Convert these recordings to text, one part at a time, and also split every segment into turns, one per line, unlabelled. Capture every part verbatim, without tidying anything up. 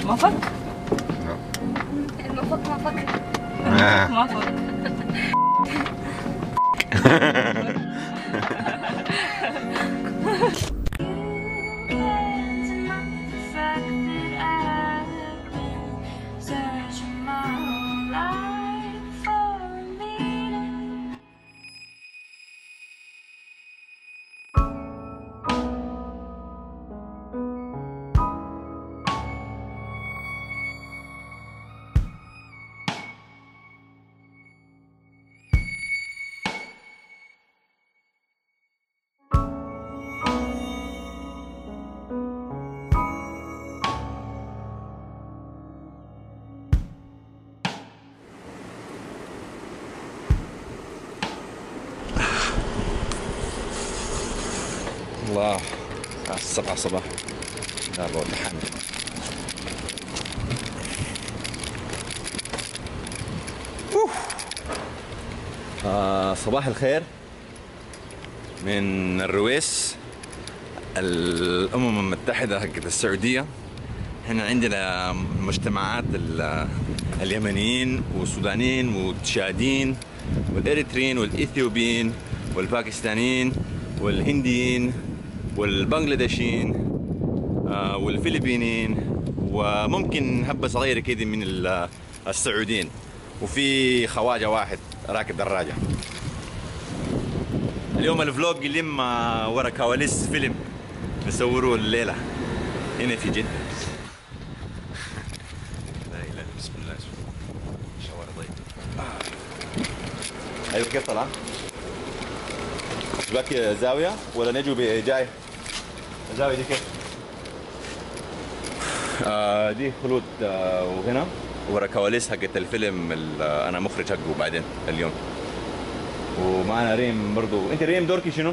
مفك؟
المفك مفك.
مفك.
الله السبعة صباح لا بوضحن. آه صباح الخير من الرويس، الأمم المتحدة حقت السعودية. احنا عندنا مجتمعات اليمنيين والسودانيين والتشاديين والإريتريين والإثيوبيين والباكستانيين والهنديين والبنغلاديشيين آه والفلبينيين، وممكن هبة صغيرة كده من السعوديين، وفي خواجة واحد راكب دراجة. اليوم الفلوج يلم ورا كواليس فيلم نصوره الليلة هنا في جدة. لا إله بسم الله شوارع ضيق. أيوة كيف طلع؟ باك زاوية ولا نجو جاي؟ الزاوية دي كيف؟ آه دي خلود آه وهنا ورا كواليس حقت الفيلم. أنا مخرج حقه بعدين اليوم، ومعنا ريم برضو. أنت ريم دوركي شنو؟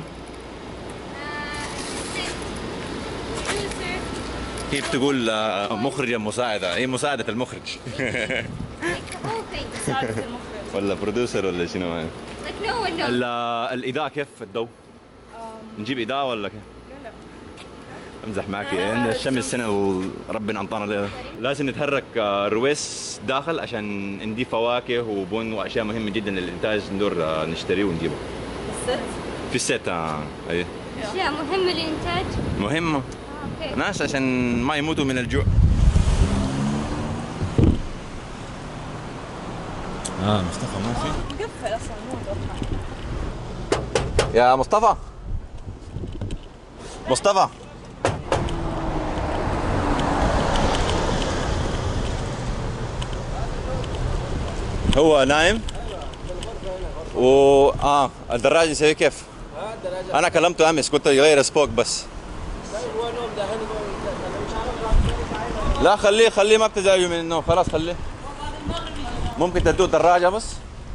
كيف تقول آه مخرجة مساعدة؟ هي مساعدة المخرج.
مساعدة المخرج
ولا برودوسر ولا شنو معنا؟ الإضاءة كيف الضوء؟ نجيب إضاءة ولا كيف؟
لا
امزح معك. عندنا الشمس هنا وربنا انطانا ليلة. لازم نتحرك الرويس داخل عشان نضيف فواكه وبن واشياء مهمة جدا للانتاج، ندور نشتريه ونجيبه.
الست؟
في الست اه اي
اشياء مهمة للانتاج؟
مهمة.
آه، اوكي.
ناس عشان ما يموتوا من الجوع. اه مصطفى ما في؟
مقفل اصلا مو اتوقع.
يا مصطفى مصطفى هو نايم و اه الدراجة يسوي كيف؟ انا كلمته امس قلت يغير سبوك بس. لا خليه خليه ما بتزعجوا من النوم، خلاص خليه. ممكن تدوه دراجة بس؟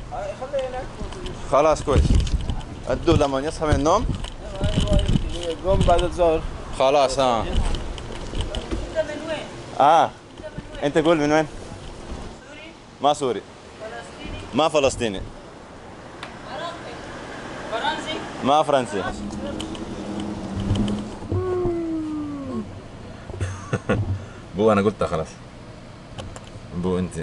خلاص كويس. ادوه لما يصحى من النوم
يقوم بعد الظهر.
خلاص. اه
انت من وين؟
اه انت قول من وين؟
سوري؟
ما سوري.
فلسطيني؟
ما فلسطيني.
عراقي؟ فرنسي؟
ما فرنسي. بو انا قلتها خلاص. بو انت.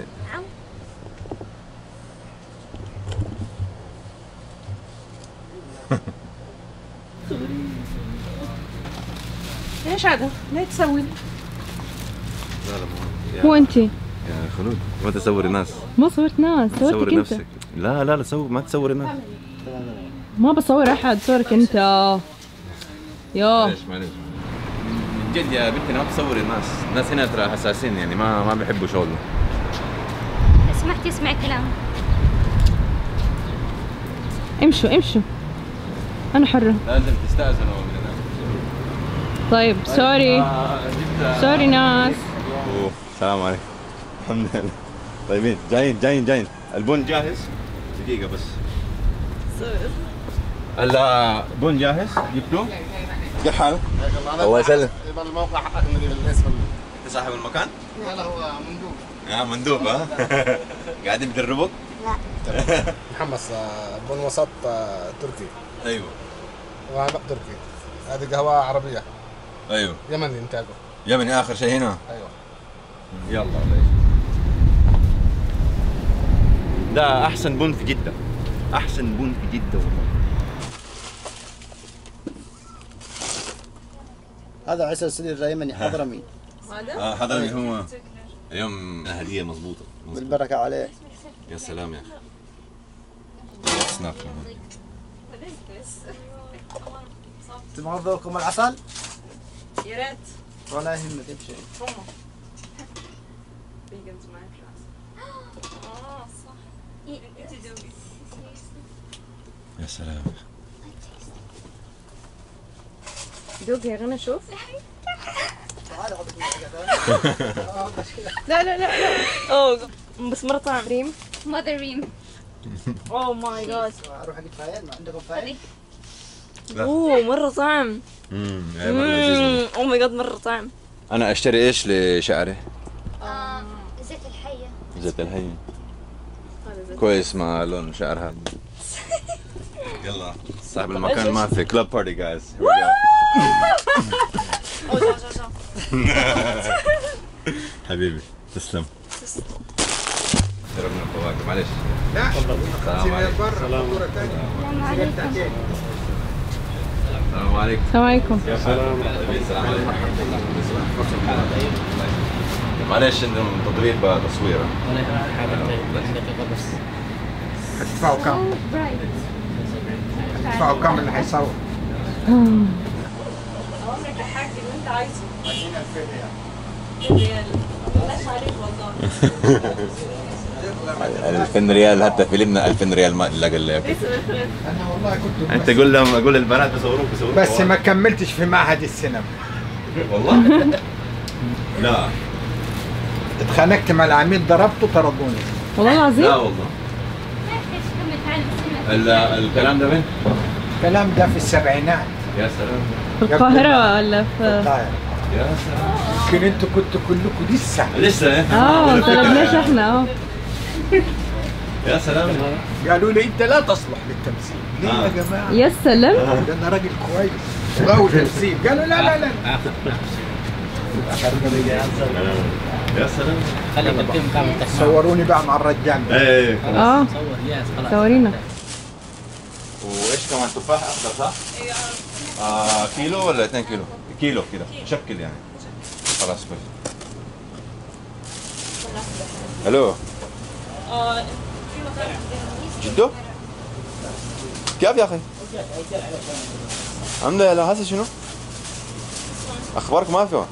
ايش هذا؟ ليه تسوي؟
لا لا
مو انت.
يا خلود ما تصوري ناس.
ما صورت ناس، صورتك
تصوري
انت.
نفسك. لا لا لا صور ما تصوري ناس.
ما بصور احد، صورك انت. يا
معلش معلش من جد يا بنتي ما تصوري الناس. الناس هنا ترى حساسين يعني ما ما بيحبوا شغلنا.
لو سمحت اسمع كلام.
امشوا امشوا، انا حرة.
لازم تستأذنوا من الناس.
طيب سوري
آه، جبت-
سوري ناس.
أوه، السلام عليكم. الحمد لله. طيبين جايين جايين جايين. البن جاهز؟ دقيقة بس. البن جاهز؟ جبتوه؟ كيف حالك؟ الله يسلم.
يبقى الموقع حقك من الاسم.
انت صاحب المكان؟
لا لا هو مندوب.
اه مندوب ها؟ قاعدين بيدربوك؟
محمص بن وسط آه، تركي.
ايوه
وعنق تركي. هذه قهوة عربية
ايوه
يمني انتاجه.
يمني اخر شيء هنا.
ايوه
يلا عليك. ده احسن بن في جده، احسن بن في جده والله.
هذا عسل السرير اليمني حضرمي.
اه حضرمي هو اليوم هديه مضبوطه.
بالبركه عليه.
يا سلام يا اخي. سناب
تبغى ذوقكم العسل؟
يا ريت.
ولا يهمك ابشر.
اه صح. انت ذوقي.
يا سلام.
دوق يا غنى شوف. لا لا لا لا. اوه بس مرة طعم ريم.
ماذر ريم.
اوه ماي جاد.
اروح اجيب فايل، ما عندكم فايل؟
اوه مرة طعم.
امم مره لذيذ.
اوه ماي جاد مرة طعم.
انا اشتري ايش لشعري؟
آه، زيت الحية.
زيت الهي. كويس مع لون شعرها. يلا صاحب المكان ما في كلاب بارتي جايز. حبيبي تسلم. شربنا الفواكه معلش.
لا
السلام عليكم.
السلام عليكم.
السلام عليكم.
السلام عليكم.
السلام عليكم. معلش عندهم تضريب تصويره.
هتدفعوا كم؟
برايت.
هتدفعوا كم اللي حيصور؟
عمرك يا حاج اللي انت عايزه.
عايزين ألفين ريال.
ريال. بلاش عليك والله.
ألفين ريال حتى فيلمنا ألفين ريال ما الا قال لي.
انا والله كنت
انت قول لهم قول للبنات بيصوروك بيصوروك
بس ما كملتش في معهد السينما.
والله لا
اتخانقت مع العميد ضربته طردوني.
والله العظيم.
لا والله. ال- الكلام ده وين؟
الكلام ده في السبعينات
يا سلام.
في القاهرة ولا في
القاهرة.
يا سلام.
يمكن انتوا كنتوا كلكم لسه.
لسه إيه؟
اه ما طلبناش احنا اه.
يا سلام.
قالوا لي انت لا تصلح للتمثيل. ليه
آه.
يا جماعه؟
يا سلام.
ده انا راجل كويس غاوي تمثيل. قالوا لا لا لا
يا سلام.
خليك الفيلم كامل تسمع.
صوروني بقى مع الرجال ده.
ايه
اه
صور ياس خلاص.
صورينا.
وايش كمان تفاح اخضر صح؟ آه كيلو ولا اثنين كيلو؟ كيلو كده شكل يعني. خلاص كويس. الو.
اه
جدو؟ كيف يا اخي؟ الحمد لله. هسه شنو؟ اخبارك ما في؟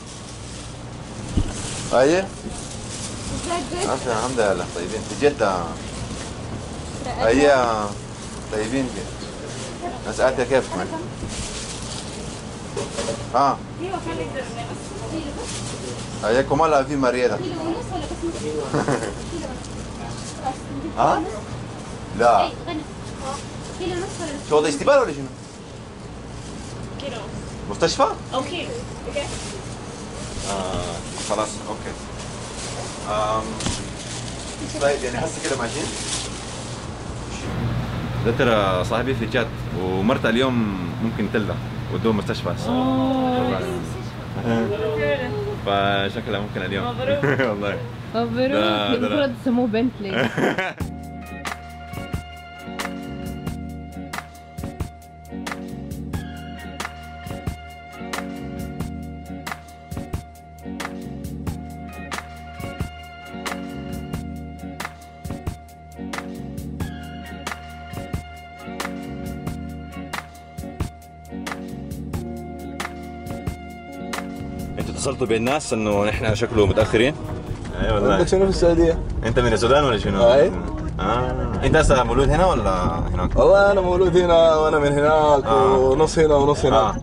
ايه؟ انت الحمد لله طيبين في جدة. ايه طيبين كيف؟ مسألتها كيف كمان؟ اه اياكم الله في مريضة. ها؟ لا
كيلو ونص ولا
شو ده استقبال ولا شنو؟
كيلو
مستشفى؟
او كيلو. اوكي.
آه خلاص اوكي. آم. طيب يعني هسه كده ماشيين؟ ده ترى صاحبي في جات ومرته اليوم ممكن تلدغ ودوه مستشفى هسه. فشكلها ممكن اليوم. والله
مبروك.
لا، لا.
المفروض تسموه بنتلي.
انتوا اتصلتوا بالناس انه نحن شكله متاخرين؟ اي والله.
انت شنو في السعودية؟
انت من السودان ولا شنو؟
اي.
اه انت هسه مولود هنا ولا هناك؟
والله انا مولود هنا وانا من هناك
آه.
ونص هنا ونص هناك.
اه